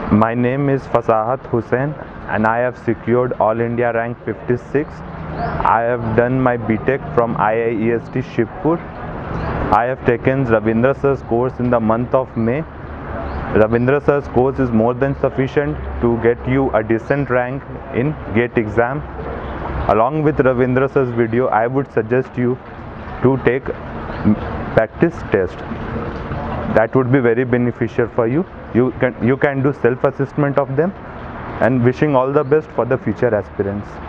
My name is Fasahat Hussain and I have secured All India rank 56. I have done my BTech from IIEST Shivpur. I have taken Ravindra sir's course in the month of May. Ravindra sir's course is more than sufficient to get you a decent rank in GATE exam. Along with Ravindra sir's video, I would suggest you to take practice test. That would be very beneficial for you. You can do self-assessment of them, and wishing all the best for the future aspirants.